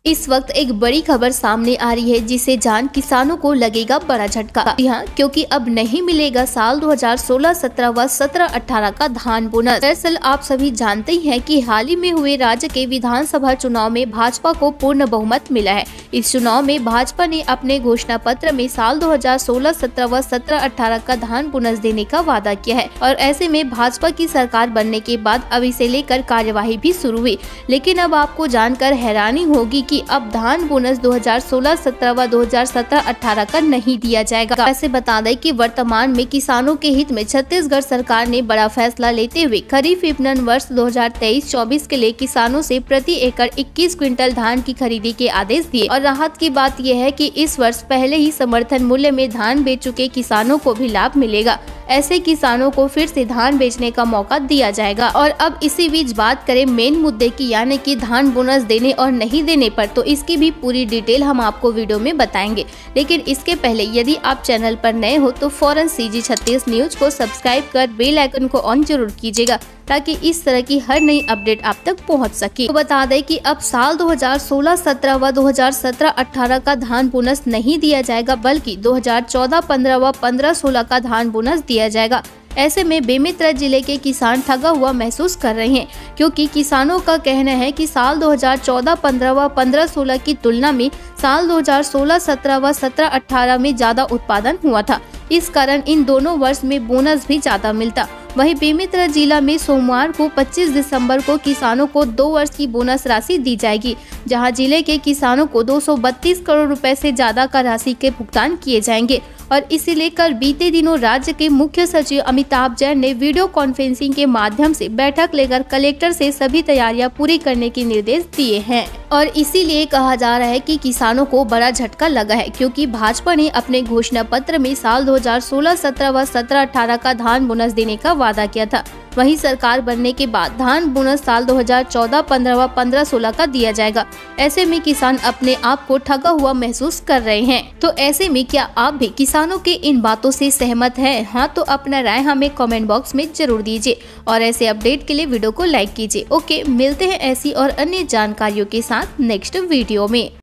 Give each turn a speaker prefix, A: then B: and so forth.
A: इस वक्त एक बड़ी खबर सामने आ रही है जिसे जान किसानों को लगेगा बड़ा झटका। हाँ, क्योंकि अब नहीं मिलेगा साल 2016-17 व 17-18 का धान बोनस। दरअसल आप सभी जानते ही हैं कि हाल ही में हुए राज्य के विधानसभा चुनाव में भाजपा को पूर्ण बहुमत मिला है। इस चुनाव में भाजपा ने अपने घोषणा पत्र में साल 2016-17 व 17-18 का धान बोनस देने का वादा किया है और ऐसे में भाजपा की सरकार बनने के बाद अब इसे लेकर कार्यवाही भी शुरू हुई। लेकिन अब आपको जानकर हैरानी होगी कि अब धान बोनस 2016-17 व 2017-18 का नहीं दिया जाएगा। ऐसे बता दें कि वर्तमान में किसानों के हित में छत्तीसगढ़ सरकार ने बड़ा फैसला लेते हुए खरीफ विपणन वर्ष 2023-24 के लिए किसानों से प्रति एकड़ 21 क्विंटल धान की खरीदी के आदेश दिए। और राहत की बात यह है कि इस वर्ष पहले ही समर्थन मूल्य में धान बेच चुके किसानों को भी लाभ मिलेगा। ऐसे किसानों को फिर से धान बेचने का मौका दिया जाएगा। और अब इसी बीच बात करें मेन मुद्दे की, यानी कि धान बोनस देने और नहीं देने पर, तो इसकी भी पूरी डिटेल हम आपको वीडियो में बताएंगे। लेकिन इसके पहले यदि आप चैनल पर नए हो तो फौरन CG 36 न्यूज को सब्सक्राइब कर बेल आइकन को ऑन जरूर कीजिएगा ताकि इस तरह की हर नई अपडेट आप तक पहुंच सके। तो बता दें कि अब साल 2016-17 व 2017-18 का धान बोनस नहीं दिया जाएगा, बल्कि 2014-15 व 15-16 का धान बोनस दिया जाएगा। ऐसे में बेमेतरा जिले के किसान ठगा हुआ महसूस कर रहे हैं, क्योंकि किसानों का कहना है कि साल 2014-15 व 15-16 की तुलना में साल 2016-17 व 17-18 में ज्यादा उत्पादन हुआ था। इस कारण इन दोनों वर्ष में बोनस भी ज्यादा मिलता। वहीं बेमेतरा जिला में सोमवार को 25 दिसंबर को किसानों को 2 वर्ष की बोनस राशि दी जाएगी, जहां जिले के किसानों को 232 करोड़ रुपए से ज्यादा का राशि के भुगतान किए जाएंगे। और इसे लेकर बीते दिनों राज्य के मुख्य सचिव अमिताभ जैन ने वीडियो कॉन्फ्रेंसिंग के माध्यम से बैठक लेकर कलेक्टर से सभी तैयारियां पूरी करने के निर्देश दिए हैं। और इसीलिए कहा जा रहा है कि किसानों को बड़ा झटका लगा है, क्योंकि भाजपा ने अपने घोषणा पत्र में साल 2016-17 व 17-18 का धान बोनस देने का वादा किया था। वहीं सरकार बनने के बाद धान बोनस साल 2014-15 व 15-16 का दिया जाएगा। ऐसे में किसान अपने आप को ठगा हुआ महसूस कर रहे हैं। तो ऐसे में क्या आप भी किसानों के इन बातों से सहमत हैं? हाँ, तो अपना राय हमें कमेंट बॉक्स में जरूर दीजिए और ऐसे अपडेट के लिए वीडियो को लाइक कीजिए। ओके, मिलते हैं ऐसी और अन्य जानकारियों के साथ नेक्स्ट वीडियो में।